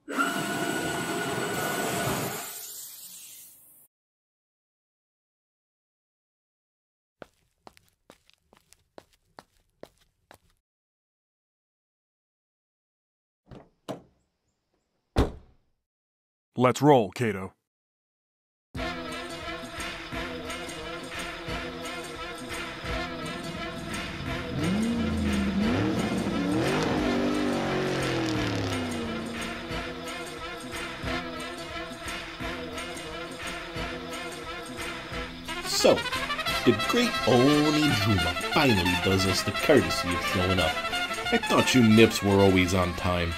Let's roll, Kato. So, the great Onijuma finally does us the courtesy of showing up. I thought you nips were always on time.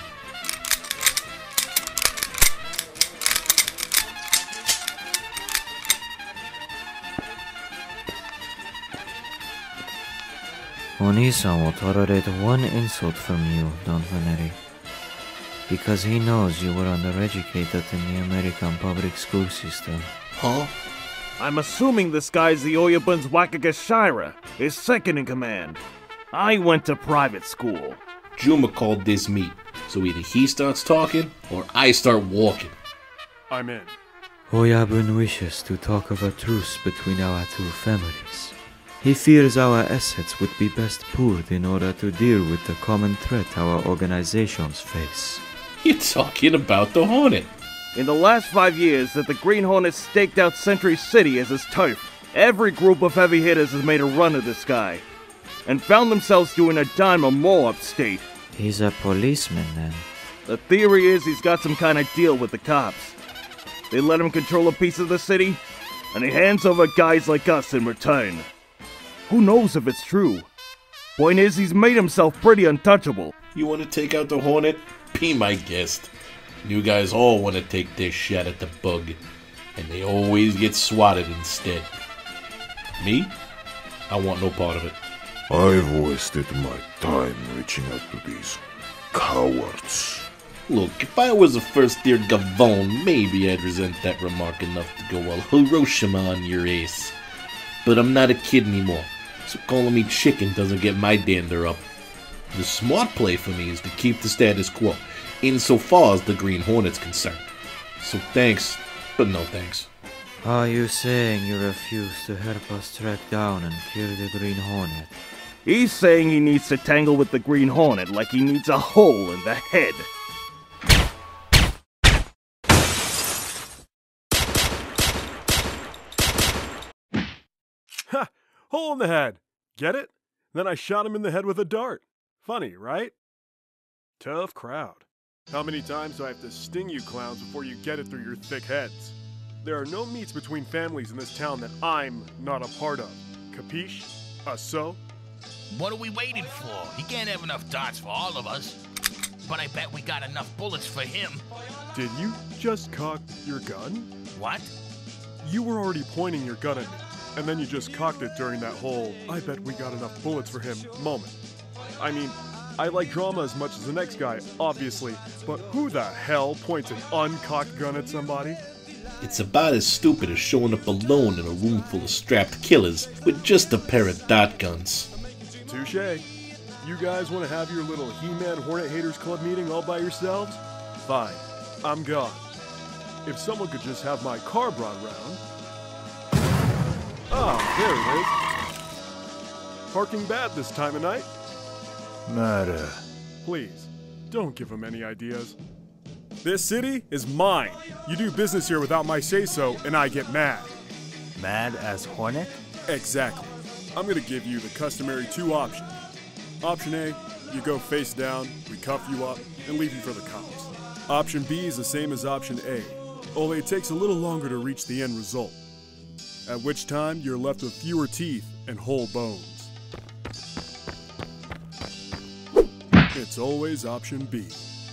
Onisan will tolerate one insult from you, Don Vanetti, because he knows you were undereducated in the American public school system. Huh? I'm assuming this guy's the Oyabun's Wakagashira, his second in command. I went to private school. Juma called this meet, so either he starts talking, or I start walking. I'm in. Oyabun wishes to talk of a truce between our two families. He fears our assets would be best pooled in order to deal with the common threat our organizations face. You're talking about the Hornet. In the last 5 years that the Green Hornet staked out Century City as his turf, every group of heavy hitters has made a run of this guy, and found themselves doing a dime or more upstate. He's a policeman, then. The theory is he's got some kind of deal with the cops. They let him control a piece of the city, and he hands over guys like us in return. Who knows if it's true? Point is, he's made himself pretty untouchable. You want to take out the Hornet? Be my guest. You guys all want to take their shot at the bug, and they always get swatted instead. Me? I want no part of it. I've wasted my time reaching out to these cowards. Look, if I was a first-year Gavone, maybe I'd resent that remark enough to go all Hiroshima on your ace. But I'm not a kid anymore, so calling me chicken doesn't get my dander up. The smart play for me is to keep the status quo, insofar as the Green Hornet's concerned. So thanks, but no thanks. Are you saying you refuse to help us track down and kill the Green Hornet? He's saying he needs to tangle with the Green Hornet like he needs a hole in the head. Ha! Hole in the head. Get it? Then I shot him in the head with a dart. Funny, right? Tough crowd. How many times do I have to sting you clowns before you get it through your thick heads? There are no meets between families in this town that I'm not a part of. Capiche? So? What are we waiting for? He can't have enough darts for all of us. But I bet we got enough bullets for him. Did you just cock your gun? What? You were already pointing your gun at me, and then you just cocked it during that whole "I bet we got enough bullets for him" moment. I mean, I like drama as much as the next guy, obviously, but who the hell points an uncocked gun at somebody? It's about as stupid as showing up alone in a room full of strapped killers with just a pair of dot guns. Touché. You guys want to have your little He-Man Hornet Haters Club meeting all by yourselves? Fine. I'm gone. If someone could just have my car brought round. Ah, there it is. Parking bad this time of night? Matter. Please, don't give him any ideas. This city is mine. You do business here without my say-so, and I get mad. Mad as Hornet? Exactly. I'm gonna give you the customary 2 options. Option A, you go face down, we cuff you up, and leave you for the cops. Option B is the same as option A, only it takes a little longer to reach the end result. At which time, you're left with fewer teeth and whole bones. It's always option B.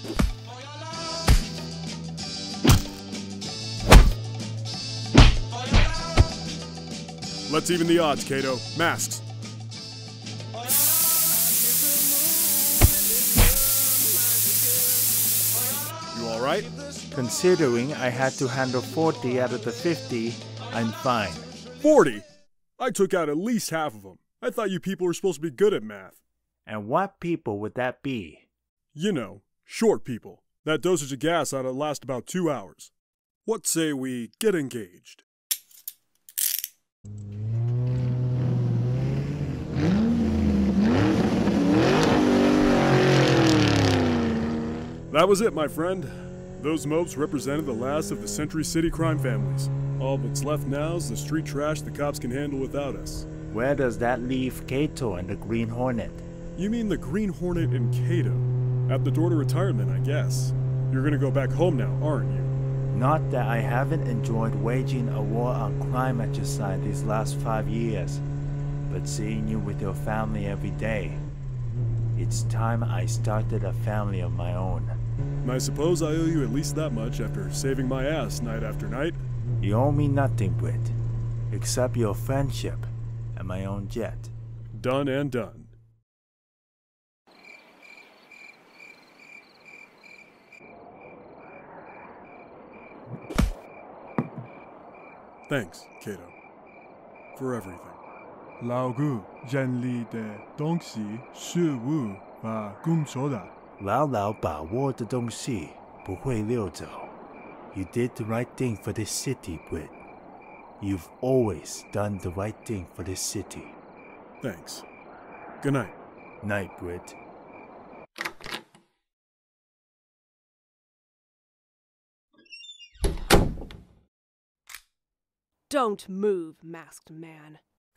Let's even the odds, Kato. Masks. You all right? Considering I had to handle 40 out of the 50, I'm fine. 40? I took out at least half of them. I thought you people were supposed to be good at math. And what people would that be? You know, short people. That dosage of gas ought to last about 2 hours. What say we get engaged? That was it, my friend. Those mopes represented the last of the Century City crime families. All that's left now is the street trash the cops can handle without us. Where does that leave Kato and the Green Hornet? You mean the Green Hornet and Kato? At the door to retirement, I guess. You're gonna go back home now, aren't you? Not that I haven't enjoyed waging a war on crime at your side these last 5 years, but seeing you with your family every day, it's time I started a family of my own. I suppose I owe you at least that much after saving my ass night after night. You owe me nothing, Britt, except your friendship and my own jet. Done and done. Thanks, Kato, for everything. 老顾认里的东西事物把工作的。 牢牢把握的东西不会溜走。You did the right thing for this city, Britt. You've always done the right thing for this city. Thanks. Good night. Night, Britt. Don't move, masked man.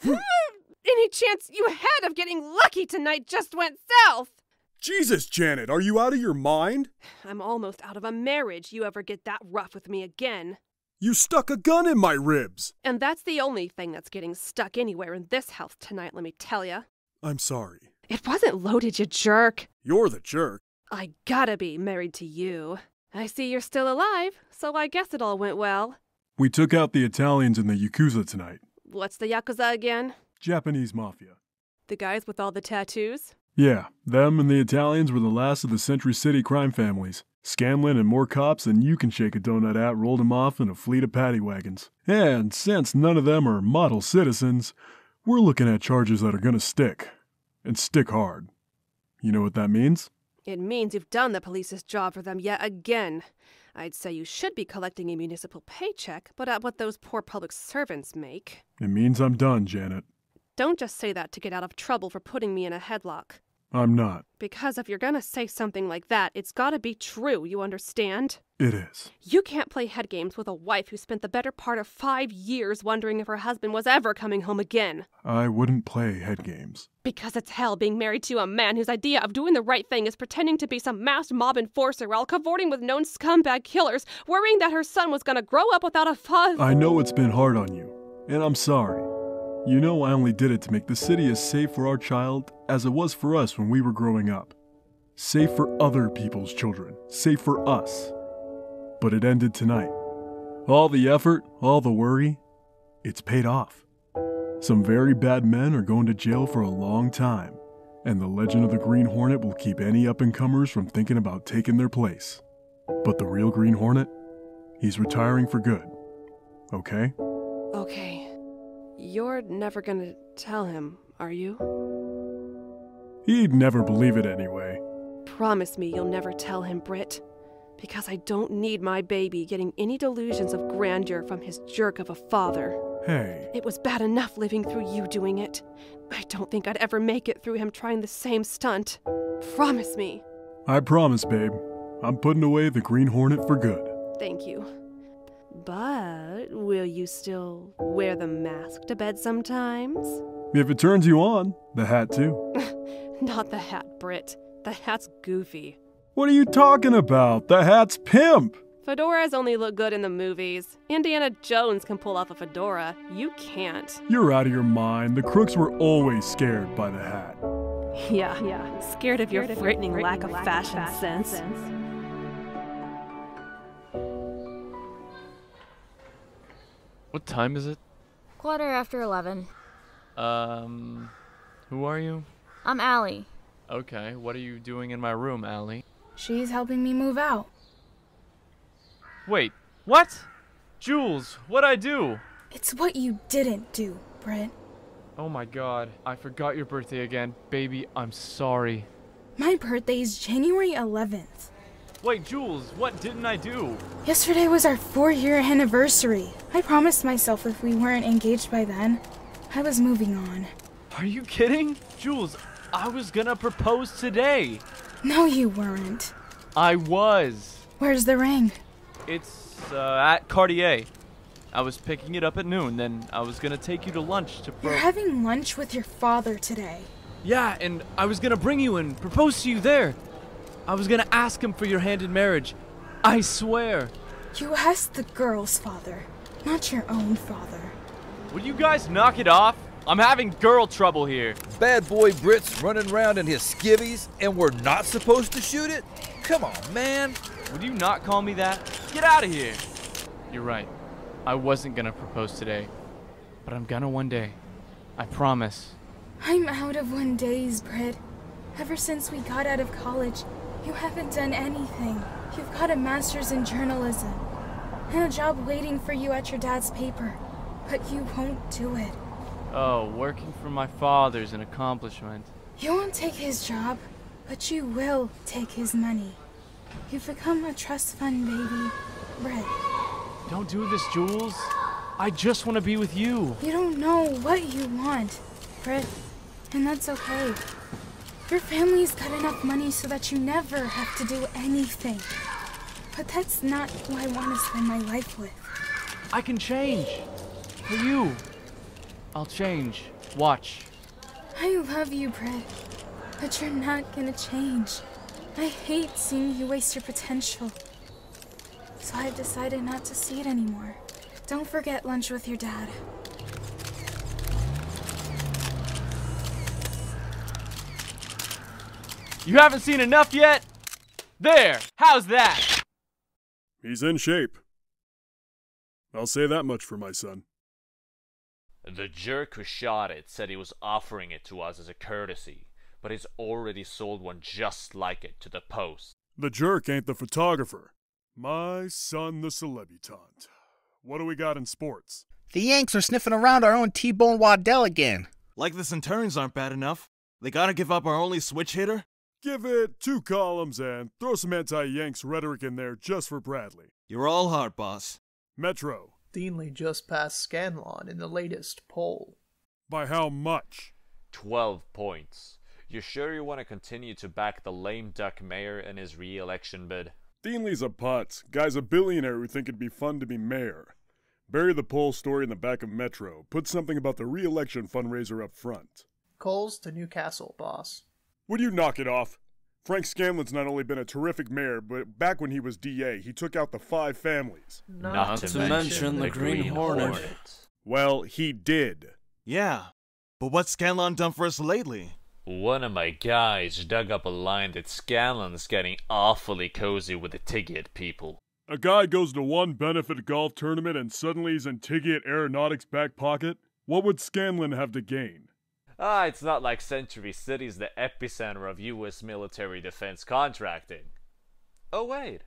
Any chance you had of getting lucky tonight just went south. Jesus, Janet, are you out of your mind? I'm almost out of a marriage. You ever get that rough with me again? You stuck a gun in my ribs. And that's the only thing that's getting stuck anywhere in this house tonight, let me tell ya. I'm sorry. It wasn't loaded, you jerk. You're the jerk. I gotta be married to you. I see you're still alive, so I guess it all went well. We took out the Italians in the Yakuza tonight. What's the Yakuza again? Japanese mafia. The guys with all the tattoos? Yeah, them and the Italians were the last of the Century City crime families. Scanlon and more cops than you can shake a donut at rolled them off in a fleet of paddy wagons. And since none of them are model citizens, we're looking at charges that are gonna stick. And stick hard. You know what that means? It means you've done the police's job for them yet again. I'd say you should be collecting a municipal paycheck, but at what those poor public servants make. It means I'm done, Janet. Don't just say that to get out of trouble for putting me in a headlock. I'm not. Because if you're gonna say something like that, it's gotta be true, you understand? It is. You can't play head games with a wife who spent the better part of 5 years wondering if her husband was ever coming home again. I wouldn't play head games. Because it's hell being married to a man whose idea of doing the right thing is pretending to be some masked mob enforcer while cavorting with known scumbag killers, worrying that her son was gonna grow up without a father. I know it's been hard on you, and I'm sorry. You know I only did it to make the city as safe for our child as it was for us when we were growing up. Safe for other people's children. Safe for us. But it ended tonight. All the effort, all the worry, it's paid off. Some very bad men are going to jail for a long time, and the legend of the Green Hornet will keep any up-and-comers from thinking about taking their place. But the real Green Hornet, he's retiring for good. Okay? Okay. You're never gonna tell him, are you? He'd never believe it anyway. Promise me you'll never tell him, Britt. Because I don't need my baby getting any delusions of grandeur from his jerk of a father. Hey. It was bad enough living through you doing it. I don't think I'd ever make it through him trying the same stunt. Promise me. I promise, babe. I'm putting away the Green Hornet for good. Thank you. But will you still wear the mask to bed sometimes? If it turns you on, the hat too. Not the hat, Britt. The hat's goofy. What are you talking about? The hat's pimp! Fedoras only look good in the movies. Indiana Jones can pull off a fedora. You can't. You're out of your mind. The crooks were always scared by the hat. Yeah. Scared of your frightening lack of fashion sense. What time is it? 11:15. Who are you? I'm Allie. Okay, what are you doing in my room, Allie? She's helping me move out. Wait, what? Jules, what'd I do? It's what you didn't do, Britt. Oh my god, I forgot your birthday again. Baby, I'm sorry. My birthday's January 11th. Wait, Jules, what didn't I do? Yesterday was our 4-year anniversary. I promised myself if we weren't engaged by then, I was moving on. Are you kidding? Jules, I was gonna propose today. No, you weren't. I was. Where's the ring? It's, at Cartier. I was picking it up at noon, then I was gonna take you to lunch to You're having lunch with your father today. Yeah, and I was gonna bring you and propose to you there. I was gonna ask him for your hand in marriage. I swear. You asked the girl's father, not your own father. Would you guys knock it off? I'm having girl trouble here. Bad boy Britt's running around in his skivvies and we're not supposed to shoot it? Come on, man. Would you not call me that? Get out of here. You're right. I wasn't gonna propose today, but I'm gonna one day. I promise. I'm out of 1 days, Britt. Ever since we got out of college, you haven't done anything. You've got a master's in journalism and a job waiting for you at your dad's paper, but you won't do it. Oh, working for my father's an accomplishment. You won't take his job, but you will take his money. You've become a trust fund baby, Britt. Don't do this, Jules. I just want to be with you. You don't know what you want, Britt, and that's okay. Your family's got enough money so that you never have to do anything. But that's not who I want to spend my life with. I can change. For you. I'll change. Watch. I love you, Britt, but you're not gonna change. I hate seeing you waste your potential. So I've decided not to see it anymore. Don't forget lunch with your dad. You haven't seen enough yet? There! How's that? He's in shape. I'll say that much for my son. The jerk who shot it said he was offering it to us as a courtesy, but he's already sold one just like it to the Post. The jerk ain't the photographer. My son the celebutant. What do we got in sports? The Yanks are sniffing around our own T-Bone Waddell again. Like the Centurions aren't bad enough. They gotta give up our only switch hitter? Give it 2 columns and throw some anti-Yanks rhetoric in there just for Bradley. You're all heart, boss. Metro. Deanley just passed Scanlon in the latest poll. By how much? 12 points. You sure you want to continue to back the lame duck mayor in his re-election bid? Deanley's a putz. Guy's a billionaire who think it'd be fun to be mayor. Bury the poll story in the back of Metro. Put something about the re-election fundraiser up front. Coles to Newcastle, boss. Would you knock it off? Frank Scanlon's not only been a terrific mayor, but back when he was DA, he took out the 5 families. Not to mention the Green Hornet. Well, he did. Yeah, but what's Scanlon done for us lately? One of my guys dug up a line that Scanlon's getting awfully cozy with the Tiggett people. A guy goes to one benefit golf tournament and suddenly he's in Tiggett Aeronautics' back pocket? What would Scanlon have to gain? It's not like Century City's the epicenter of U.S. military defense contracting. Oh wait,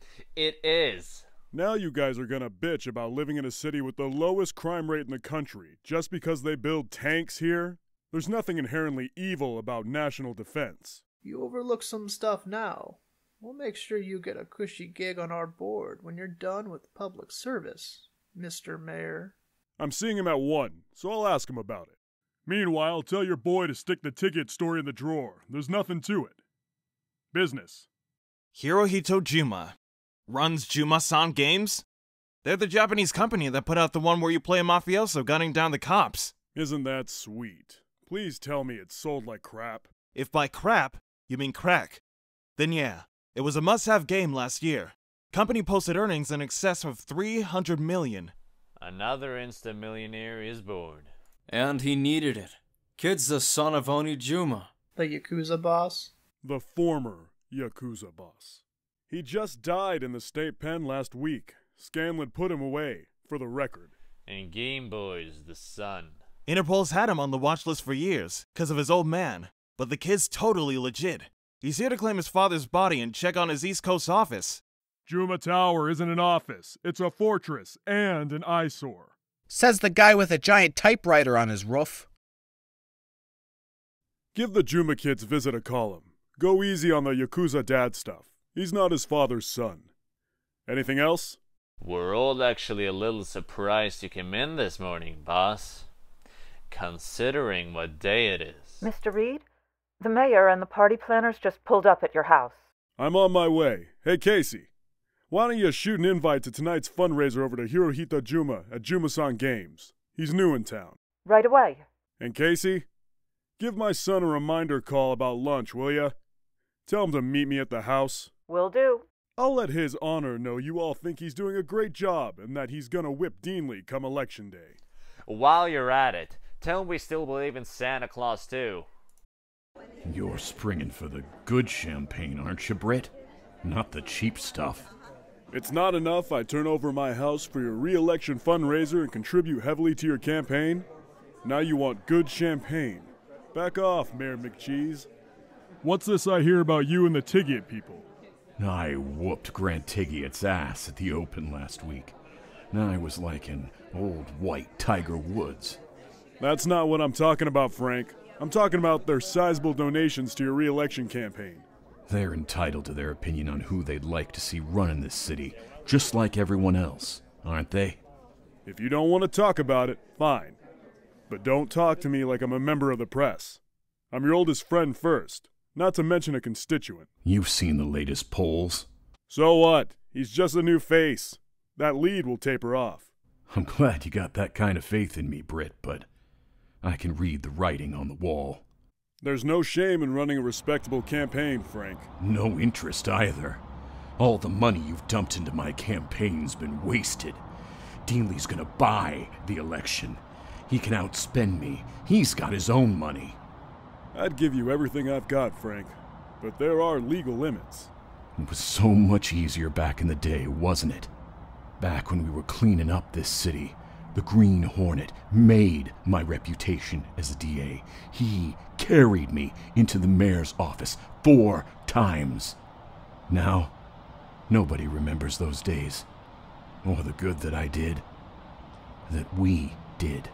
it is. Now you guys are gonna bitch about living in a city with the lowest crime rate in the country just because they build tanks here? There's nothing inherently evil about national defense. You overlook some stuff now. We'll make sure you get a cushy gig on our board when you're done with public service, Mr. Mayor. I'm seeing him at 1, so I'll ask him about it. Meanwhile, tell your boy to stick the ticket story in the drawer. There's nothing to it. Business. Hirohito Juma. Runs Juma-san Games? They're the Japanese company that put out the one where you play a mafioso gunning down the cops. Isn't that sweet? Please tell me it's sold like crap. If by crap, you mean crack, then yeah, it was a must-have game last year. Company posted earnings in excess of $300 million. Another instant millionaire is born. And he needed it. Kid's the son of Onijuma. The Yakuza boss? The former Yakuza boss. He just died in the state pen last week. Scanlon put him away, for the record. And Game Boy's the son. Interpol's had him on the watch list for years, because of his old man. But the kid's totally legit. He's here to claim his father's body and check on his East Coast office. Juma Tower isn't an office. It's a fortress and an eyesore. Says the guy with a giant typewriter on his roof. Give the Juma kids visit a column. Go easy on the Yakuza dad stuff. He's not his father's son. Anything else? We're all actually a little surprised you came in this morning, boss. Considering what day it is. Mr. Reid, the mayor and the party planners just pulled up at your house. I'm on my way. Hey, Casey. Why don't you shoot an invite to tonight's fundraiser over to Hirohito Juma at Jumasan Games? He's new in town. Right away. And Casey, give my son a reminder call about lunch, will ya? Tell him to meet me at the house. Will do. I'll let his honor know you all think he's doing a great job and that he's gonna whip Deanley come election day. While you're at it, tell him we still believe in Santa Claus too. You're springing for the good champagne, aren't you, Britt? Not the cheap stuff. It's not enough I turn over my house for your re-election fundraiser and contribute heavily to your campaign? Now you want good champagne. Back off, Mayor McCheese. What's this I hear about you and the Tiggiot people? I whooped Grant Tiggiot's ass at the Open last week. Now I was like an old white Tiger Woods. That's not what I'm talking about, Frank. I'm talking about their sizable donations to your re-election campaign. They're entitled to their opinion on who they'd like to see running this city, just like everyone else, aren't they? If you don't want to talk about it, fine. But don't talk to me like I'm a member of the press. I'm your oldest friend first, not to mention a constituent. You've seen the latest polls. So what? He's just a new face. That lead will taper off. I'm glad you got that kind of faith in me, Britt, but I can read the writing on the wall. There's no shame in running a respectable campaign, Frank. No interest either. All the money you've dumped into my campaign's been wasted. Deanley's gonna buy the election. He can outspend me. He's got his own money. I'd give you everything I've got, Frank, but there are legal limits. It was so much easier back in the day, wasn't it? Back when we were cleaning up this city, the Green Hornet made my reputation as a DA. He carried me into the mayor's office 4 times. Now, nobody remembers those days, or the good that I did, that we did.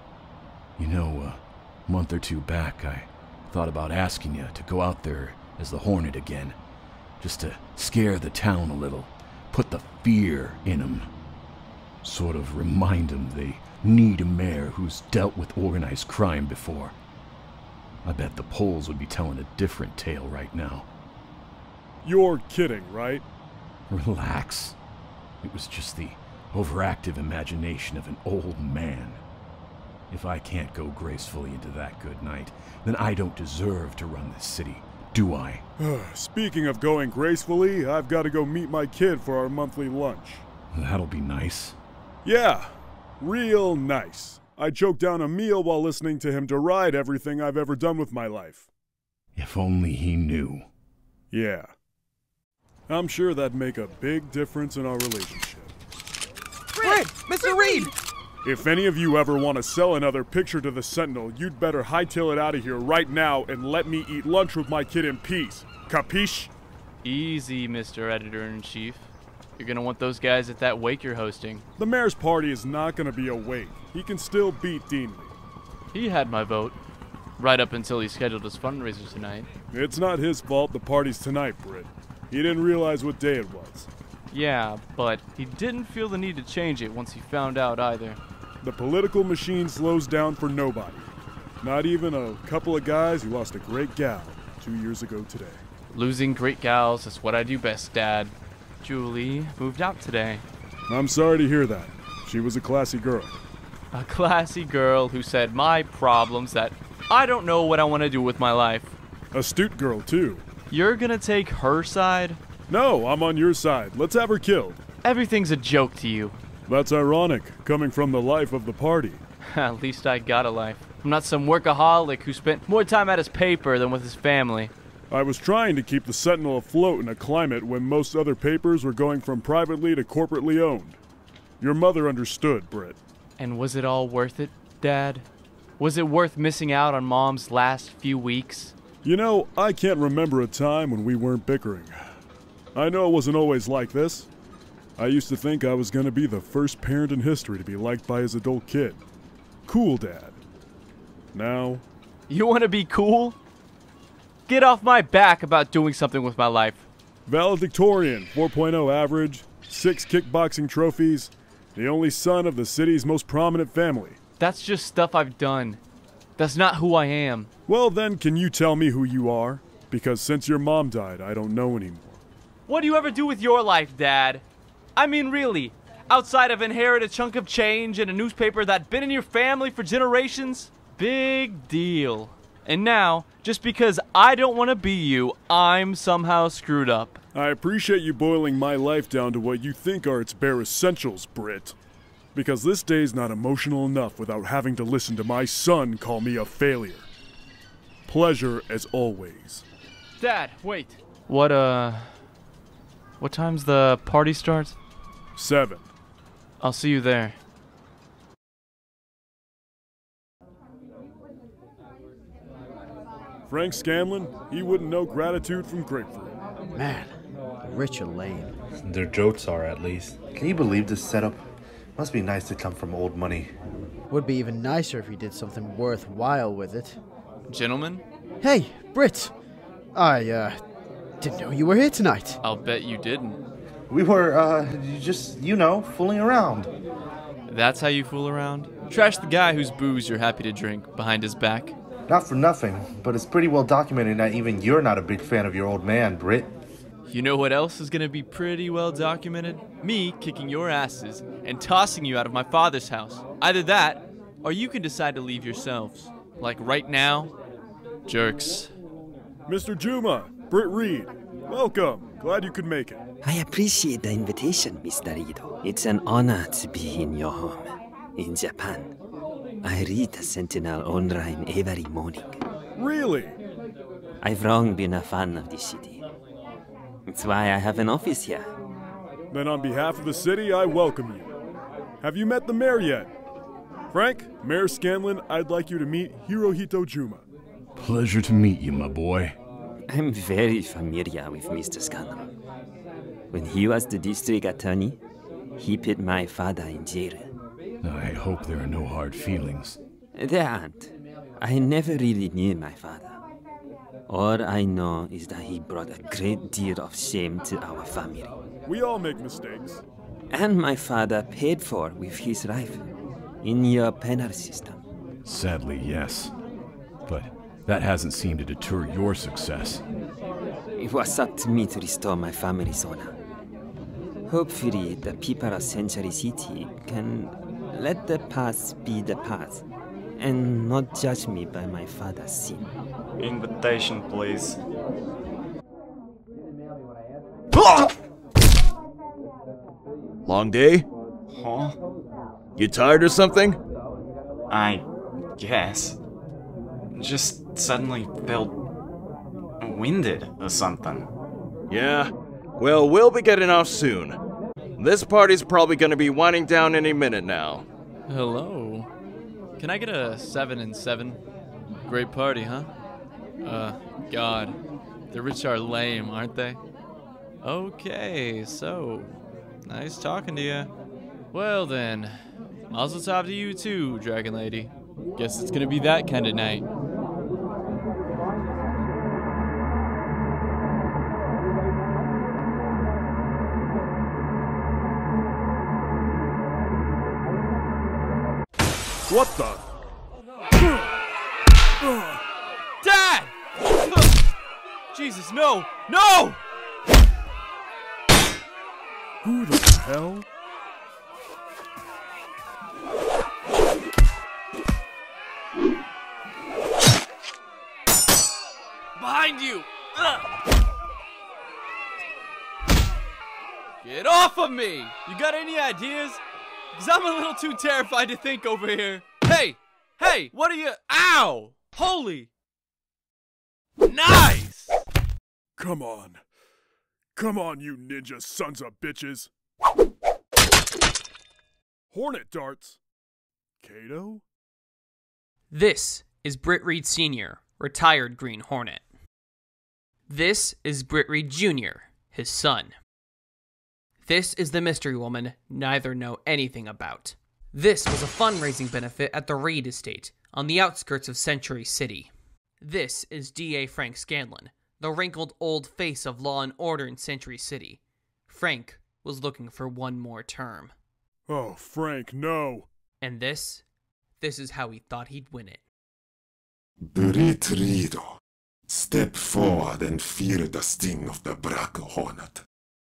You know, a month or 2 back, I thought about asking you to go out there as the Hornet again, just to scare the town a little, put the fear in them. Sort of remind them they need a mayor who's dealt with organized crime before. I bet the polls would be telling a different tale right now. You're kidding, right? Relax. It was just the overactive imagination of an old man. If I can't go gracefully into that good night, then I don't deserve to run this city, do I? Speaking of going gracefully, I've got to go meet my kid for our monthly lunch. That'll be nice. Yeah, real nice. I choked down a meal while listening to him deride everything I've ever done with my life. If only he knew. Yeah. I'm sure that'd make a big difference in our relationship. Britt! Mr. Reid! If any of you ever want to sell another picture to the Sentinel, you'd better hightail it out of here right now and let me eat lunch with my kid in peace. Capiche? Easy, Mr. Editor-in-Chief. You're gonna want those guys at that wake you're hosting. The mayor's party is not gonna be a wake. He can still beat Deanley. He had my vote. Right up until he scheduled his fundraiser tonight. It's not his fault the party's tonight, Britt. He didn't realize what day it was. Yeah, but he didn't feel the need to change it once he found out either. The political machine slows down for nobody. Not even a couple of guys who lost a great gal 2 years ago today. Losing great gals is what I do best, Dad. Julie moved out today. I'm sorry to hear that. She was a classy girl. A classy girl who said my problems that I don't know what I want to do with my life. Astute girl, too. You're gonna take her side? No, I'm on your side. Let's have her killed. Everything's a joke to you. That's ironic, coming from the life of the party. At least I got a life. I'm not some workaholic who spent more time at his paper than with his family. I was trying to keep the Sentinel afloat in a climate when most other papers were going from privately to corporately owned. Your mother understood, Britt. And was it all worth it, Dad? Was it worth missing out on Mom's last few weeks? You know, I can't remember a time when we weren't bickering. I know it wasn't always like this. I used to think I was going to be the first parent in history to be liked by his adult kid. Cool dad. Now... You want to be cool? Get off my back about doing something with my life. Valedictorian, 4.0 average, 6 kickboxing trophies, the only son of the city's most prominent family. That's just stuff I've done. That's not who I am. Well then, can you tell me who you are? Because since your mom died, I don't know anymore. What do you ever do with your life, Dad? I mean, really, outside of inherit a chunk of change and a newspaper that's been in your family for generations? Big deal. And now, just because I don't want to be you, I'm somehow screwed up. I appreciate you boiling my life down to what you think are its bare essentials, Britt. Because this day's not emotional enough without having to listen to my son call me a failure. Pleasure as always. Dad, wait. What time's the party start? 7. I'll see you there. Frank Scanlon, he wouldn't know gratitude from grapefruit. Man, the rich are lame. Their jokes are, at least. Can you believe this setup? Must be nice to come from old money. Would be even nicer if you did something worthwhile with it. Gentlemen? Hey, Britt! I, didn't know you were here tonight. I'll bet you didn't. We were, just, fooling around. That's how you fool around? Trash the guy whose booze you're happy to drink behind his back. Not for nothing, but it's pretty well documented that even you're not a big fan of your old man, Britt. You know what else is gonna be pretty well documented? Me kicking your asses and tossing you out of my father's house. Either that, or you can decide to leave yourselves. Like right now, jerks. Mr. Juma, Britt Reid, welcome. Glad you could make it. I appreciate the invitation, Mr. Ido. It's an honor to be in your home, in Japan. I read the Sentinel online every morning. Really? I've long been a fan of the city. It's why I have an office here. Then on behalf of the city, I welcome you. Have you met the mayor yet? Frank, Mayor Scanlon, I'd like you to meet Hirohito Juma. Pleasure to meet you, my boy. I'm very familiar with Mr. Scanlon. When he was the district attorney, he put my father in jail. I hope there are no hard feelings. There aren't. I never really knew my father. All I know is that he brought a great deal of shame to our family. We all make mistakes. And my father paid for with his life in your penal system. Sadly, yes. But that hasn't seemed to deter your success. It was up to me to restore my family's honor. Hopefully, the people of Century City can let the past be the past and not judge me by my father's sin. Invitation, please. Long day? Huh? You tired or something? I guess. Just suddenly felt winded or something. Yeah. Well, we'll be getting off soon. This party's probably gonna be winding down any minute now. Hello. Can I get a 7 and 7? Great party, huh? God. The rich are lame, aren't they? Okay, so. Nice talking to you. Well then. Mazel tov to you too, Dragon Lady. Guess it's gonna be that kind of night. What the? Dad! Jesus, no! No! Who the hell? Behind you! Get off of me! You got any ideas? Because I'm a little too terrified to think over here. Hey! Hey! What are you? Ow! Holy! Nice! Come on. Come on, you ninja sons of bitches. Hornet darts. Kato? This is Britt Reid Sr., retired Green Hornet. This is Britt Reid Jr., his son. This is the mystery woman neither know anything about. This was a fundraising benefit at the Reid estate on the outskirts of Century City. This is D.A. Frank Scanlon, the wrinkled old face of law and order in Century City. Frank was looking for one more term. Oh, Frank, no. And this is how he thought he'd win it. Britt Reid, step forward and feel the sting of the Black Hornet.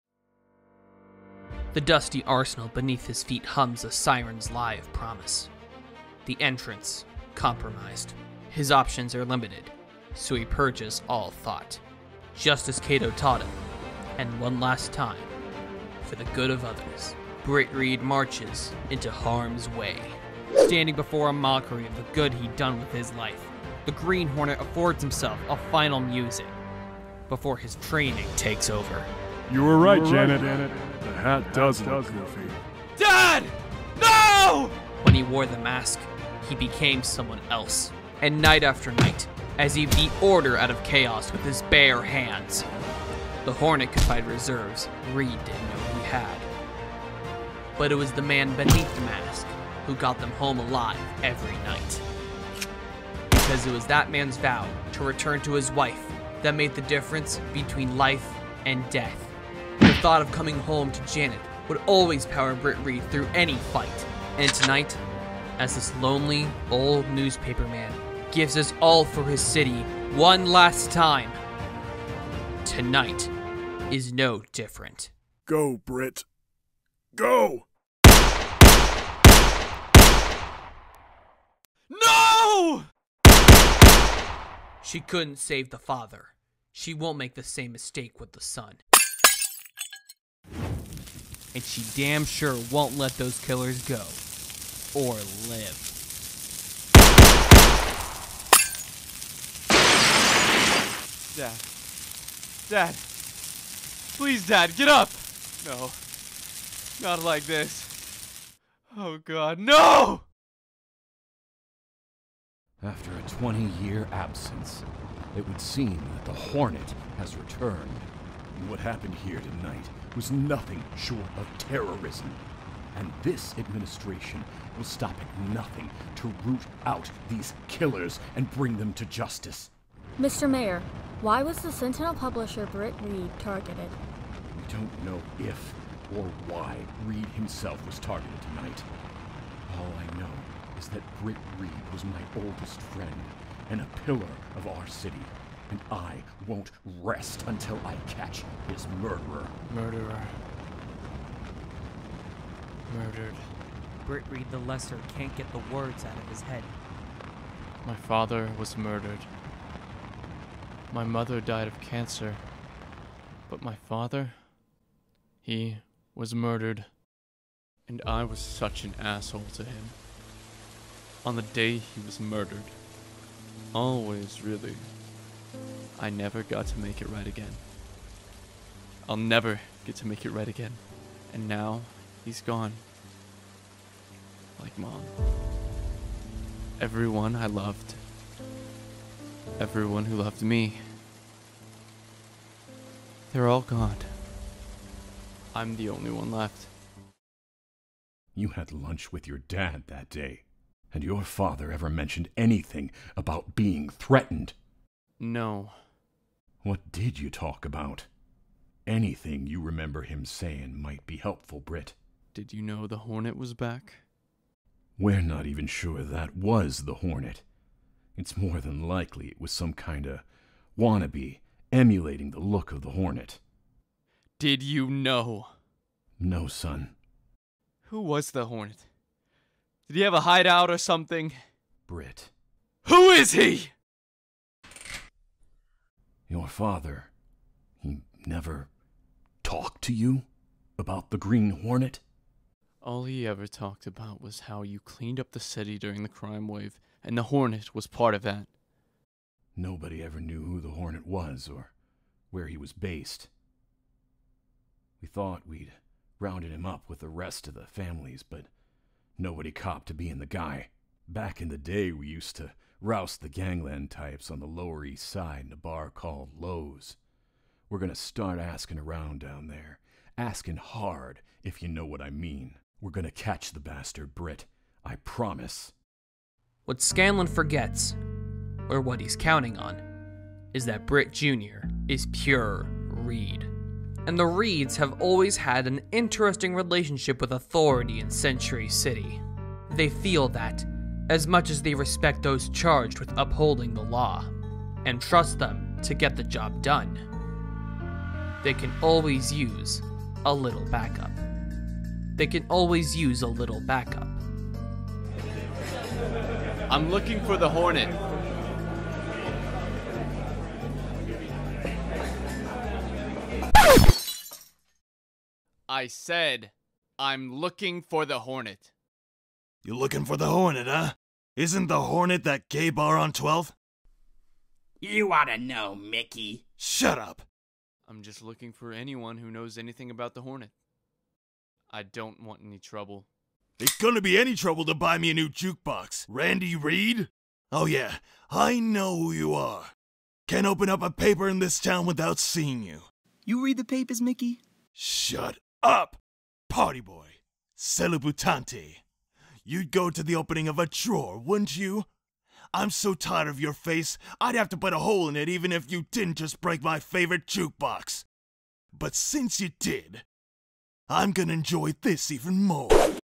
The dusty arsenal beneath his feet hums a siren's lie of promise. The entrance, compromised. His options are limited, so he purges all thought, just as Kato taught him. And one last time, for the good of others, Britt Reid marches into harm's way. Standing before a mockery of the good he'd done with his life, the Green Hornet affords himself a final musing before his training takes over. You were right, Janet. The hat does look goofy. Dad! No! When he wore the mask, he became someone else. And night after night, as he beat order out of chaos with his bare hands, the Hornet could find reserves Reid didn't know he had. But it was the man beneath the mask who got them home alive every night. Because it was that man's vow to return to his wife that made the difference between life and death. The thought of coming home to Janet would always power Britt Reid through any fight. And tonight, as this lonely, old newspaper man gives his all for his city one last time, tonight is no different. Go, Britt. Go! No! She couldn't save the father. She won't make the same mistake with the son. And she damn sure won't let those killers go. Or live. Dad. Dad. Please, Dad, get up! No. Not like this. Oh, God, no! After a 20-year absence, it would seem that the Hornet has returned. And what happened here tonight was nothing short of terrorism. And this administration will stop at nothing to root out these killers and bring them to justice. Mr. Mayor, why was the Sentinel publisher Britt Reid targeted? We don't know if or why Reid himself was targeted tonight. All I know is that Britt Reid was my oldest friend and a pillar of our city, and I won't rest until I catch his murderer. Murdered. Britt Reid the Lesser can't get the words out of his head. My father was murdered. My mother died of cancer. But my father, he was murdered. And I was such an asshole to him. On the day he was murdered. Always, really. I never got to make it right again. I'll never get to make it right again. And now, he's gone. Like Mom. Everyone I loved. Everyone who loved me. They're all gone. I'm the only one left. You had lunch with your dad that day, and your father ever mentioned anything about being threatened? No. What did you talk about? Anything you remember him saying might be helpful, Britt. Did you know the Hornet was back? We're not even sure that was the Hornet. It's more than likely it was some kinda wannabe emulating the look of the Hornet. Did you know? No, son. Who was the Hornet? Did he have a hideout or something? Britt. Who is he? Your father. He never talked to you about the Green Hornet? All he ever talked about was how you cleaned up the city during the crime wave, and the Hornet was part of that. Nobody ever knew who the Hornet was or where he was based. We thought we'd rounded him up with the rest of the families, but nobody copped to being the guy. Back in the day, we used to roust the gangland types on the Lower East Side in a bar called Lowe's. We're gonna start asking around down there. Asking hard, if you know what I mean. We're gonna catch the bastard, Britt. I promise. What Scanlon forgets, or what he's counting on, is that Britt Jr. is pure Reid. And the Reids have always had an interesting relationship with authority in Century City. They feel that, as much as they respect those charged with upholding the law, and trust them to get the job done, they can always use a little backup. They can always use a little backup. I'm looking for the Hornet. I said, I'm looking for the Hornet. You looking for the Hornet, huh? Isn't the Hornet that gay bar on 12th? You oughta know, Mickey. Shut up. I'm just looking for anyone who knows anything about the Hornet. I don't want any trouble. It's gonna be any trouble to buy me a new jukebox. Randy Reid? Oh yeah, I know who you are. Can't open up a paper in this town without seeing you. You read the papers, Mickey? Shut up, party boy. Celebutante. You'd go to the opening of a drawer, wouldn't you? I'm so tired of your face, I'd have to put a hole in it even if you didn't just break my favorite jukebox. But since you did, I'm gonna enjoy this even more.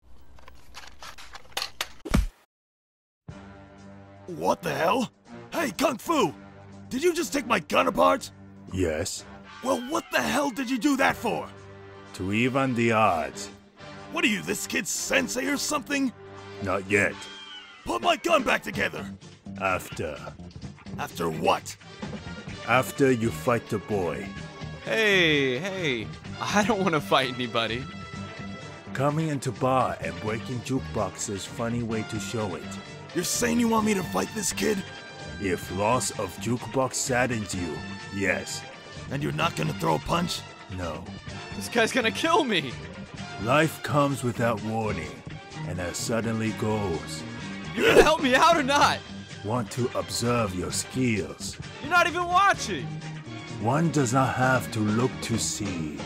What the hell? Hey, Kung Fu! Did you just take my gun apart? Yes. Well, what the hell did you do that for? To even the odds. What are you, this kid's sensei or something? Not yet. Put my gun back together! After. After what? After you fight the boy. Hey, I don't want to fight anybody. Coming into bar and breaking jukeboxes funny way to show it. You're saying you want me to fight this kid? If loss of jukebox saddens you, yes. And you're not gonna throw a punch? No. This guy's gonna kill me! Life comes without warning, and as suddenly goes. You gonna help me out or not? Want to observe your skills. You're not even watching! One does not have to look to see.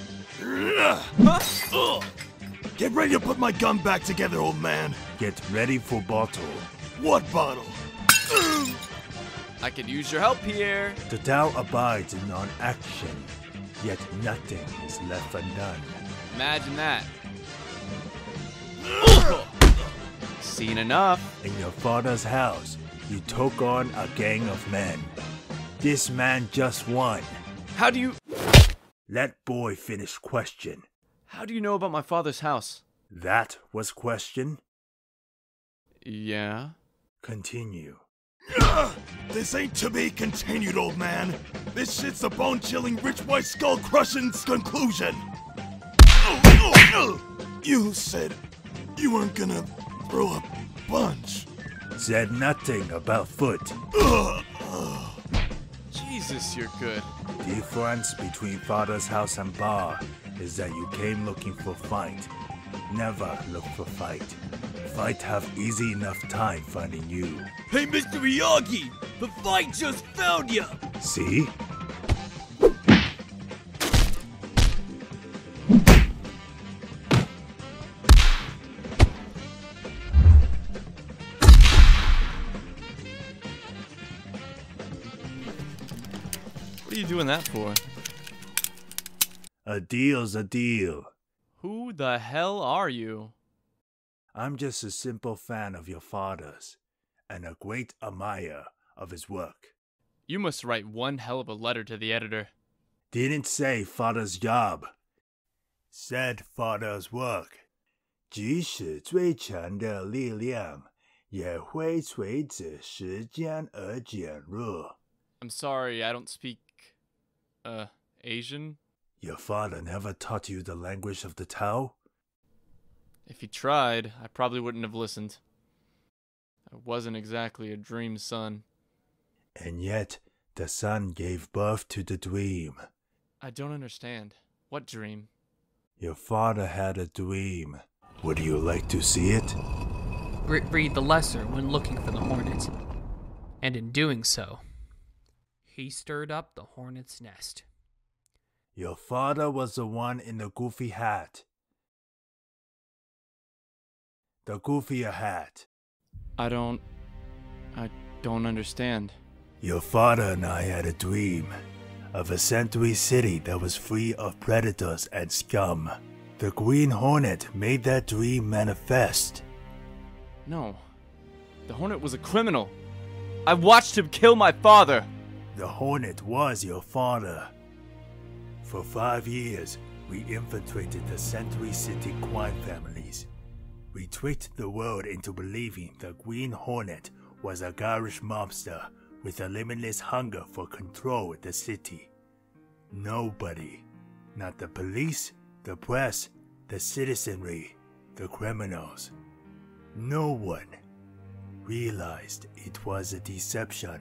Get ready to put my gun back together, old man. Get ready for bottle. What bottle? I could use your help here. The Tao abides in non-action, yet nothing is left undone. Imagine that. Seen enough. In your father's house, you took on a gang of men. This man just won. How do you... Let boy finish question. How do you know about my father's house? That was question? Yeah. Continue. This ain't to be continued, old man. This shit's a bone-chilling, rich white skull-crushing conclusion. You said you weren't gonna throw a punch. Said nothing about foot. Jesus, you're good. Difference between father's house and bar is that you came looking for fight. Never look for fight. Fight have easy enough time finding you. Hey, Mr. Miyagi! The fight just found you! See? What are you doing that for? A deal's a deal. Who the hell are you? I'm just a simple fan of your father's, and a great admirer of his work. You must write one hell of a letter to the editor. Didn't say father's job. Said father's work. 即使最强的力量，也会随着时间而减弱。 I'm sorry, I don't speak, Asian? Your father never taught you the language of the Tao? If he tried, I probably wouldn't have listened. I wasn't exactly a dream son. And yet, the son gave birth to the dream. I don't understand. What dream? Your father had a dream. Would you like to see it? Britt Reid the Lesser went looking for the Hornet, and in doing so, he stirred up the hornet's nest. Your father was the one in the goofy hat. The goofier hat. I don't understand. Your father and I had a dream of a sanctuary city that was free of predators and scum. The Green Hornet made that dream manifest. No. The Hornet was a criminal. I watched him kill my father. The Hornet was your father. For 5 years, we infiltrated the Sanctuary City crime families. We tricked the world into believing the Green Hornet was a garish mobster with a limitless hunger for control of the city. Nobody, not the police, the press, the citizenry, the criminals, no one realized it was a deception.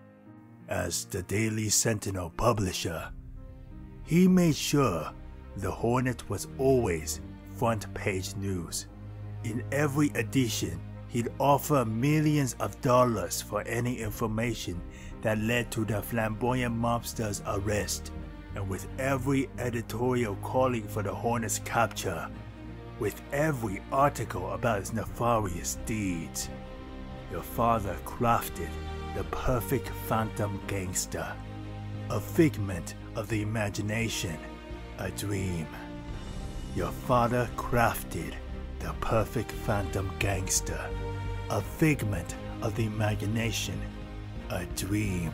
As the Daily Sentinel publisher, he made sure the Hornet was always front page news. In every edition, he'd offer millions of dollars for any information that led to the flamboyant mobster's arrest. And with every editorial calling for the Hornet's capture, with every article about his nefarious deeds, your father crafted the perfect phantom gangster, a figment of the imagination, a dream. Your father crafted the perfect phantom gangster, a figment of the imagination, a dream.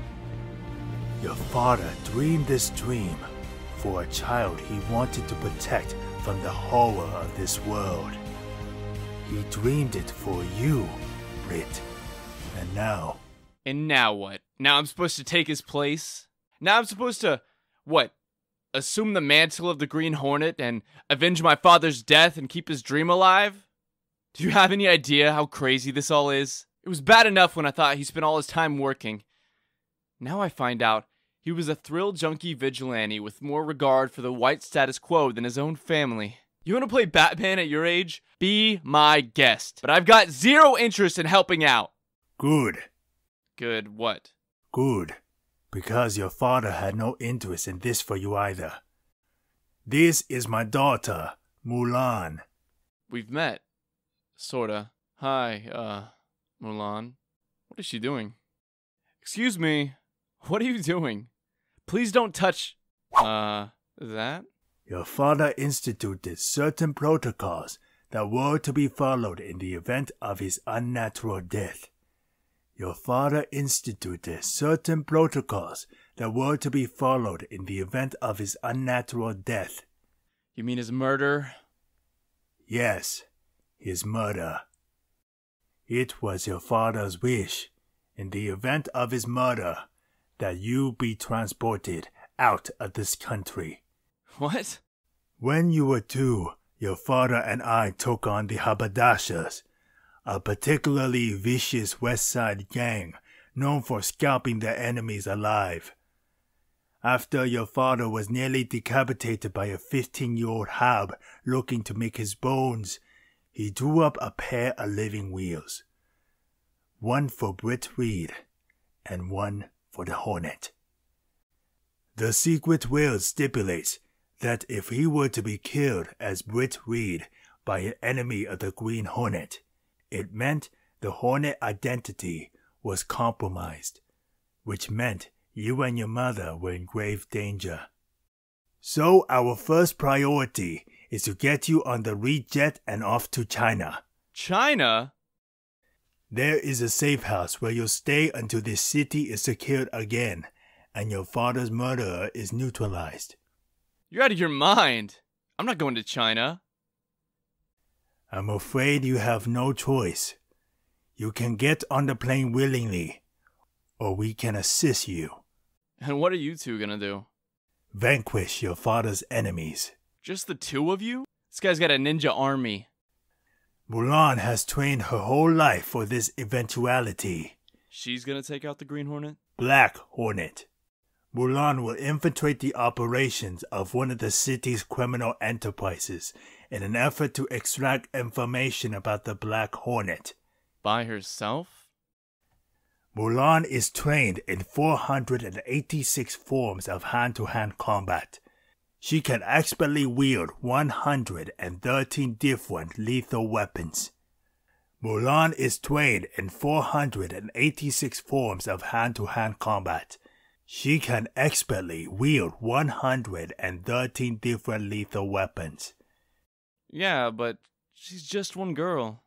Your father dreamed this dream for a child he wanted to protect from the horror of this world. He dreamed it for you, Britt. And now... And now what? Now I'm supposed to take his place? Now I'm supposed to, what, assume the mantle of the Green Hornet and avenge my father's death and keep his dream alive? Do you have any idea how crazy this all is? It was bad enough when I thought he spent all his time working. Now I find out he was a thrill junkie vigilante with more regard for the white status quo than his own family. You want to play Batman at your age? Be my guest. But I've got zero interest in helping out. Good. Good what? Good. Because your father had no interest in this for you either. This is my daughter, Mulan. We've met. Sorta. Hi, Mulan. What is she doing? Excuse me. What are you doing? Please don't touch... that? Your father instituted certain protocols that were to be followed in the event of his unnatural death. Your father instituted certain protocols that were to be followed in the event of his unnatural death. You mean his murder? Yes, his murder. It was your father's wish, in the event of his murder, that you be transported out of this country. What? When you were 2, your father and I took on the Haberdashers, a particularly vicious West Side gang known for scalping their enemies alive. After your father was nearly decapitated by a 15-year-old Hab looking to make his bones, he drew up a pair of living wheels. One for Britt Reid, and one for the Hornet. The secret will stipulates that if he were to be killed as Britt Reid by an enemy of the Green Hornet, it meant the Hornet identity was compromised, which meant you and your mother were in grave danger. So our first priority is to get you on the Reid jet and off to China. China? There is a safe house where you'll stay until this city is secured again, and your father's murderer is neutralized. You're out of your mind. I'm not going to China. I'm afraid you have no choice. You can get on the plane willingly, or we can assist you. And what are you two gonna do? Vanquish your father's enemies. Just the 2 of you? This guy's got a ninja army. Mulan has trained her whole life for this eventuality. She's gonna take out the Green Hornet? Black Hornet. Mulan will infiltrate the operations of one of the city's criminal enterprises in an effort to extract information about the Black Hornet. By herself? Mulan is trained in 486 forms of hand-to-hand combat. She can expertly wield 113 different lethal weapons. Mulan is trained in 486 forms of hand-to-hand combat. She can expertly wield 113 different lethal weapons. Yeah, but she's just one girl.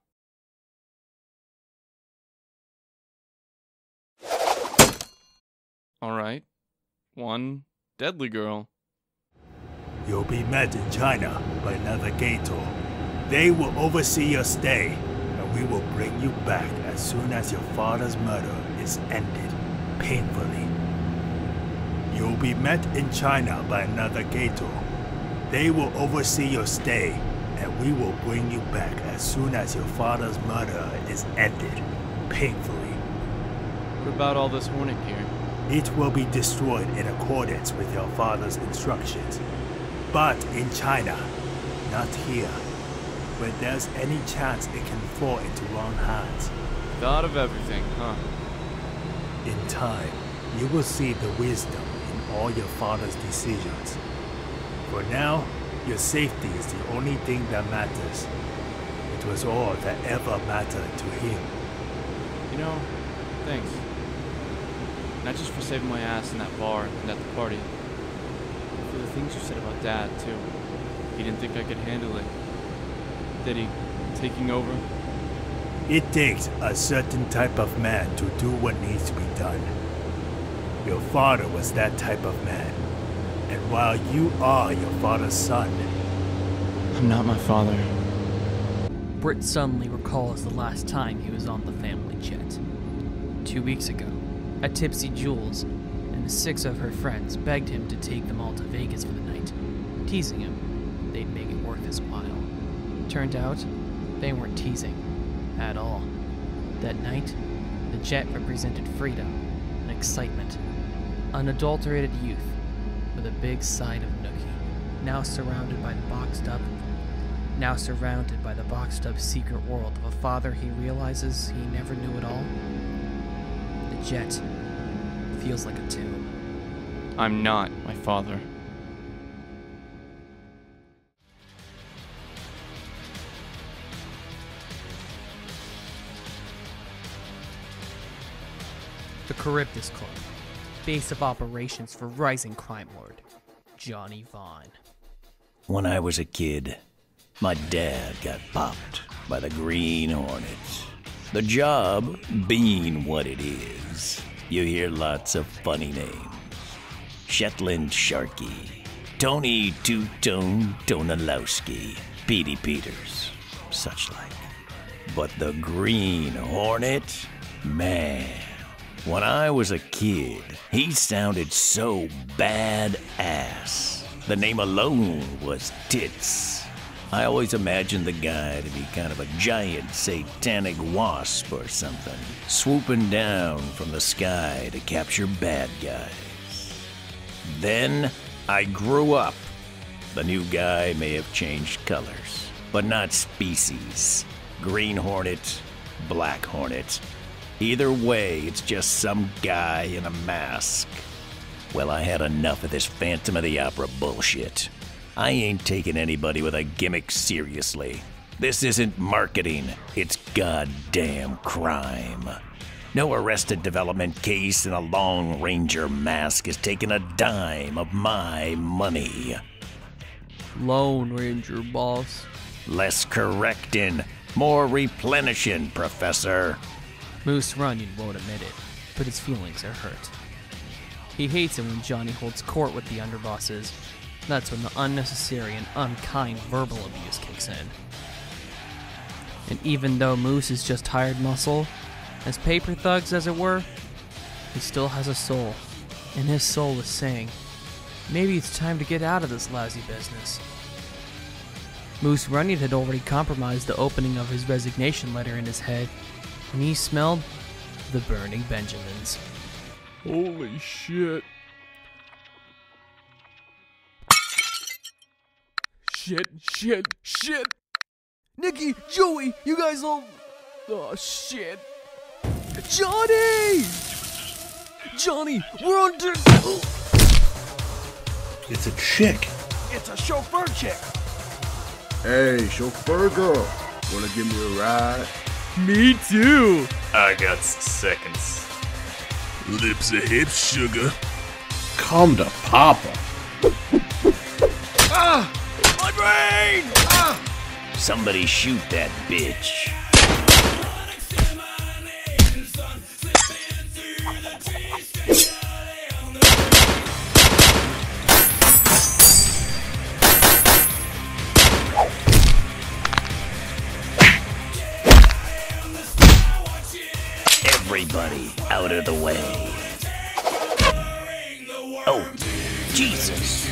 Alright. One deadly girl. You'll be met in China by another Kato. They will oversee your stay, and we will bring you back as soon as your father's murder is ended, painfully. You'll be met in China by another Kato. They will oversee your stay, and we will bring you back as soon as your father's murder is ended, painfully. What about all this Hornet gear? It will be destroyed in accordance with your father's instructions. But in China, not here, where there's any chance it can fall into wrong hands. Thought of everything, huh? In time, you will see the wisdom in all your father's decisions. For now, your safety is the only thing that matters. It was all that ever mattered to him. You know, thanks. Not just for saving my ass in that bar and at the party, but for the things you said about Dad, too. He didn't think I could handle it. Did he? Taking over? It takes a certain type of man to do what needs to be done. Your father was that type of man. And while you are your father's son... I'm not my father. Britt suddenly recalls the last time he was on the family jet. 2 weeks ago, at Tipsy Jules, and 6 of her friends begged him to take them all to Vegas for the night, teasing him they'd make it worth his while. Turned out, they weren't teasing at all. That night, the jet represented freedom and excitement, unadulterated youth with a big side of nookie, now surrounded by the boxed up secret world of a father he realizes he never knew at all. The jet feels like a tomb. I'm not my father. The Charybdis Club, base of operations for rising crime lord Johnny Vaughn. When I was a kid, my dad got popped by the Green Hornet. The job being what it is, you hear lots of funny names. Shetland Sharky, Tony Two-Tone Tonalowski, Petey Peters, such like. But the Green Hornet, man, when I was a kid, he sounded so badass. The name alone was Tits. I always imagined the guy to be kind of a giant satanic wasp or something, swooping down from the sky to capture bad guys. Then I grew up. The new guy may have changed colors, but not species. Green Hornet, Black Hornet. Either way, it's just some guy in a mask. Well, I had enough of this Phantom of the Opera bullshit. I ain't taking anybody with a gimmick seriously. This isn't marketing, it's goddamn crime. No Arrested Development case in a Lone Ranger mask is taking a dime of my money. Lone Ranger, boss. Less correcting, more replenishing, Professor. Moose Runyon won't admit it, but his feelings are hurt. He hates it when Johnny holds court with the underbosses. That's when the unnecessary and unkind verbal abuse kicks in. And even though Moose is just hired muscle, as paper thugs as it were, he still has a soul. And his soul is saying, maybe it's time to get out of this lousy business. Moose Runyon had already compromised the opening of his resignation letter in his head, and he smelled the burning Benjamins. Holy shit. Shit. Nikki, Joey, you guys all... Oh, shit. Johnny, we're on dirt. It's a chick. It's a chauffeur chick. Hey, chauffeur girl, wanna give me a ride? Me too. I got 6 seconds. Lips ahead, sugar. Come to Papa. Ah! My brain! Ah! Somebody shoot that bitch. Everybody out of the way. Oh, Jesus.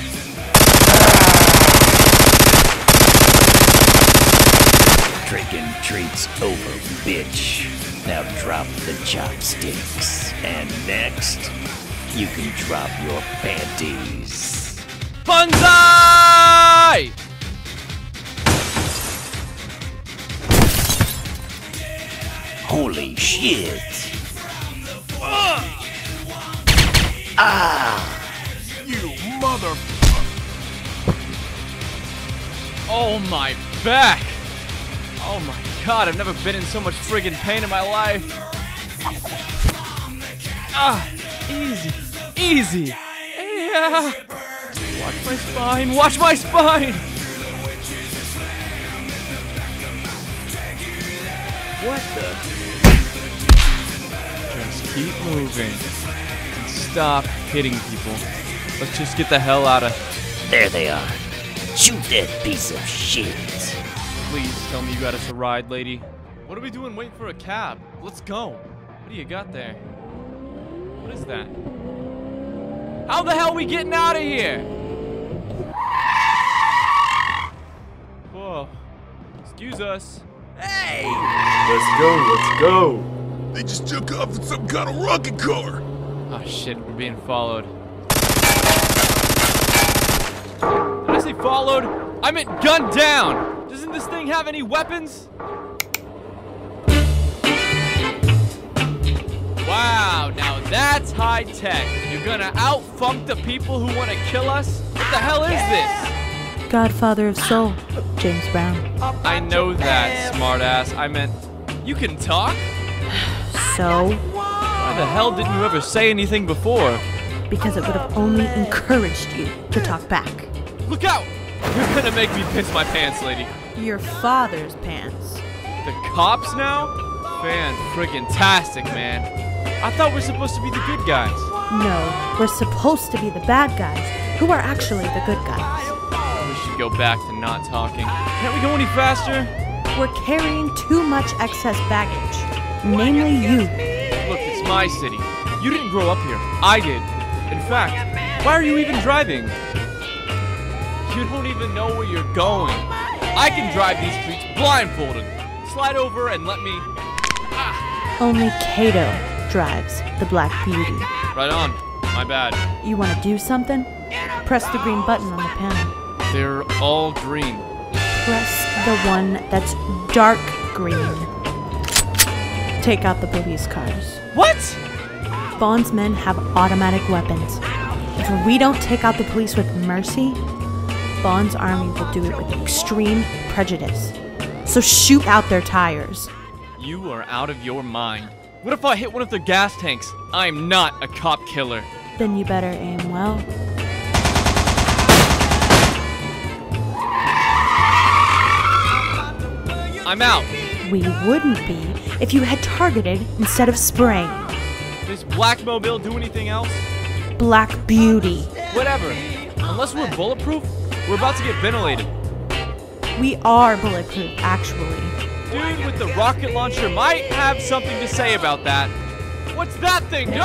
Trick and treat's over, bitch. Now drop the chopsticks. And next, you can drop your panties. Banzai! Holy shit. Ah! You mother... Oh my back! Oh my god, I've never been in so much friggin' pain in my life. Ah! Easy! Easy! Yeah! Watch my spine! Watch my spine! What the? Just keep moving. And stop hitting people. Let's just get the hell out of... There they are. Shoot that piece of shit. Please tell me you got us a ride, lady. What are we doing waiting for a cab? Let's go. What do you got there? What is that? How the hell are we getting out of here? Whoa. Excuse us. Hey! Let's go. They just took off in some kind of rocket car. Oh shit, we're being followed. Did I say followed? I meant gunned down! Doesn't this thing have any weapons? Wow, now that's high tech. You're gonna out-funk the people who want to kill us? What the hell is this? Godfather of Soul, James Brown. I know that, smartass. I meant, you can talk? So? Why the hell didn't you ever say anything before? Because it would have only encouraged you to talk back. Look out! You're gonna make me piss my pants, lady. Your father's pants. The cops now? Fan-friggin-tastic, man. I thought we're supposed to be the good guys. No, we're supposed to be the bad guys, who are actually the good guys. We should go back to not talking. Can't we go any faster? We're carrying too much excess baggage. Namely you. Look, it's my city. You didn't grow up here. I did. In fact, why are you even driving? You don't even know where you're going. I can drive these streets blindfolded. Slide over and let me... Only Kato drives the Black Beauty. Right on. My bad. You want to do something? Press the green button on the panel. They're all green. Press the one that's dark green. Take out the police cars. What? Bond's men have automatic weapons. If we don't take out the police with mercy, Bond's army will do it with extreme prejudice. So shoot out their tires. You are out of your mind. What if I hit one of their gas tanks? I'm not a cop killer. Then you better aim well. I'm out. We wouldn't be if you had targeted instead of spraying. Does Blackmobile do anything else? Black Beauty. Whatever. Unless we're bulletproof, we're about to get ventilated. We are bulletproof, actually. Dude with the rocket launcher might have something to say about that. What's that thing? No!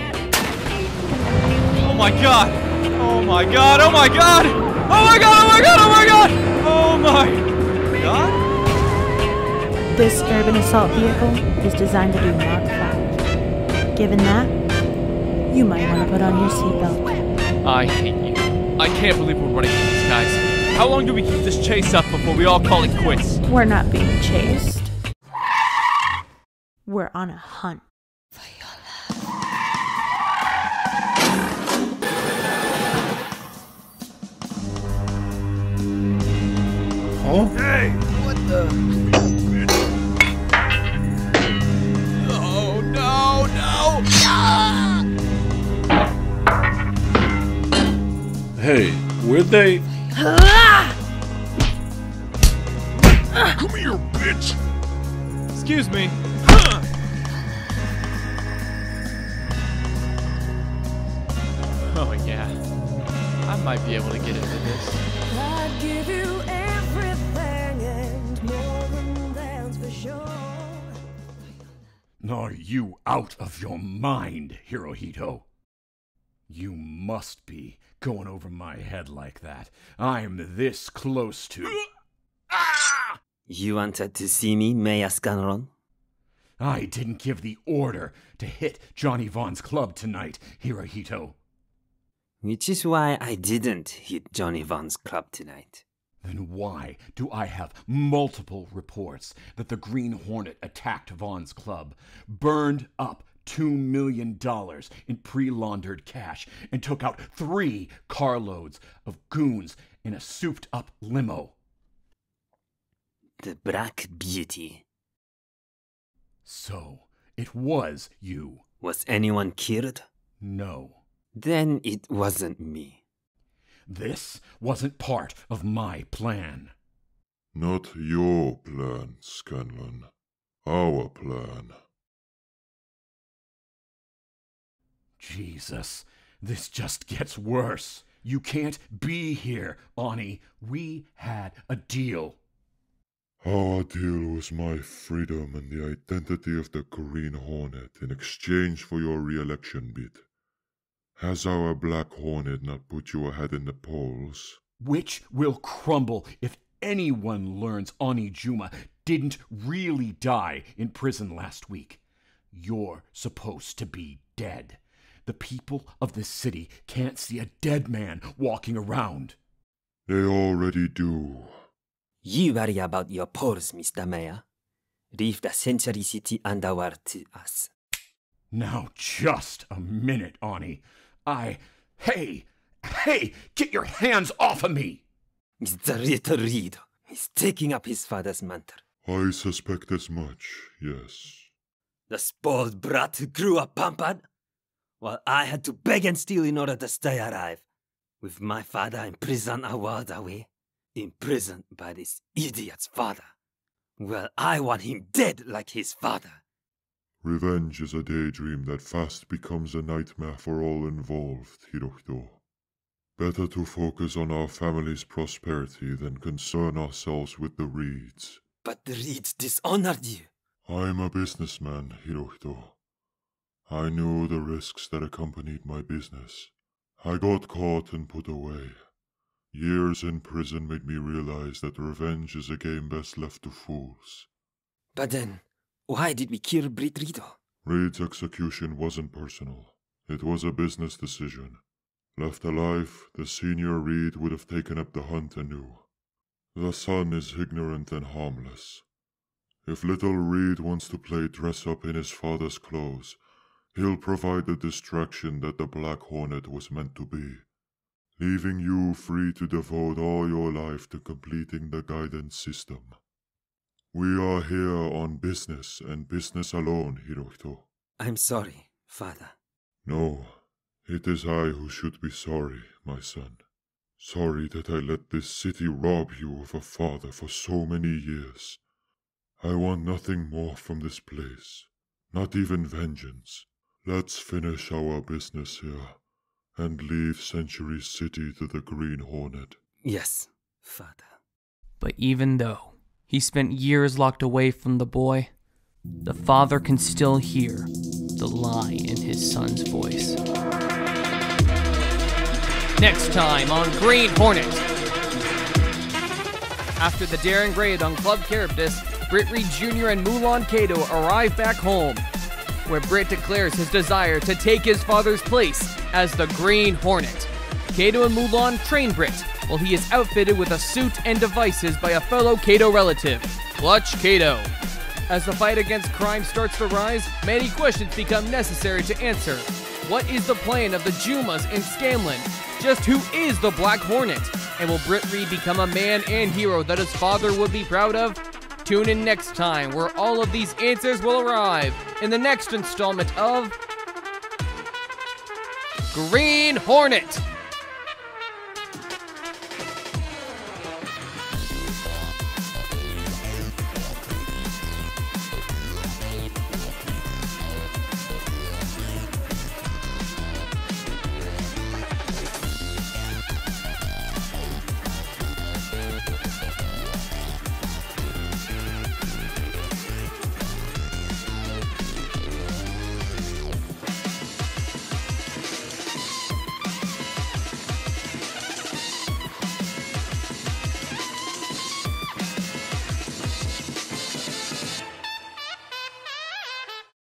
Oh my god! Oh my god! Oh my god! Oh my god! Oh my god! Oh my god! Oh my god! This urban assault vehicle is designed to do Mach 5. Given that, you might want to put on your seatbelt. I hate you. I can't believe we're running from these guys. How long do we keep this chase up before we all call it quits? We're not being chased. We're on a hunt. Huh? Hey! What the? Hey, where'd they... Come here, bitch! Excuse me. Oh yeah, I might be able to get into this. I'd give you everything and more than that's for sure. Are you out of your mind, Hirohito? You must be going over my head like that. I'm this close to... You wanted to see me, Maya Scanron? I didn't give the order to hit Johnny Vaughn's club tonight, Hirohito. Which is why I didn't hit Johnny Vaughn's club tonight. Then why do I have multiple reports that the Green Hornet attacked Vaughn's club, burned up $2 million in pre-laundered cash, and took out 3 carloads of goons in a souped-up limo? The Black Beauty. So, it was you. Was anyone killed? No. Then it wasn't me. This wasn't part of my plan. Not your plan, Scanlon. Our plan. Jesus, this just gets worse. You can't be here, Ani. We had a deal. Our deal was my freedom and the identity of the Green Hornet in exchange for your re-election bid. Has our Black Hornet not put you ahead in the polls? Which will crumble if anyone learns Ani Juma didn't really die in prison last week. You're supposed to be dead. The people of this city can't see a dead man walking around. They already do. You worry about your polls, Mr. Mayor. Leave the Century City underworld to us. Now just a minute, Ani. Hey, get your hands off of me! Mr. Ritt Reid is taking up his father's mantle. I suspect as much, yes. The spoiled brat who grew up pampered, while I had to beg and steal in order to stay alive. With my father in prison a world away, imprisoned by this idiot's father. Well, I want him dead like his father. Revenge is a daydream that fast becomes a nightmare for all involved, Hirohito. Better to focus on our family's prosperity than concern ourselves with the Reids. But the Reids dishonored you. I'm a businessman, Hirohito. I knew the risks that accompanied my business. I got caught and put away. Years in prison made me realize that revenge is a game best left to fools. But then, why did we kill Britt Reid? Reid's execution wasn't personal. It was a business decision. Left alive, the senior Reid would have taken up the hunt anew. The son is ignorant and harmless. If little Reid wants to play dress-up in his father's clothes, he'll provide the distraction that the Black Hornet was meant to be, leaving you free to devote all your life to completing the guidance system. We are here on business and business alone, Hirohito. I'm sorry, father. No, it is I who should be sorry, my son. Sorry that I let this city rob you of a father for so many years. I want nothing more from this place, not even vengeance. Let's finish our business here and leave Century City to the Green Hornet. Yes, father. But even though he spent years locked away from the boy, the father can still hear the lie in his son's voice. Next time on Green Hornet. After the daring raid on Club Charybdis, Britt Reid Jr. and Mulan Kato arrive back home, where Britt declares his desire to take his father's place as the Green Hornet. Kato and Mulan train Britt, while he is outfitted with a suit and devices by a fellow Kato relative, Clutch Kato. As the fight against crime starts to rise, many questions become necessary to answer. What is the plan of the Jumas in Scanlan? Just who is the Black Hornet? And will Britt Reid become a man and hero that his father would be proud of? Tune in next time, where all of these answers will arrive in the next installment of Green Hornet.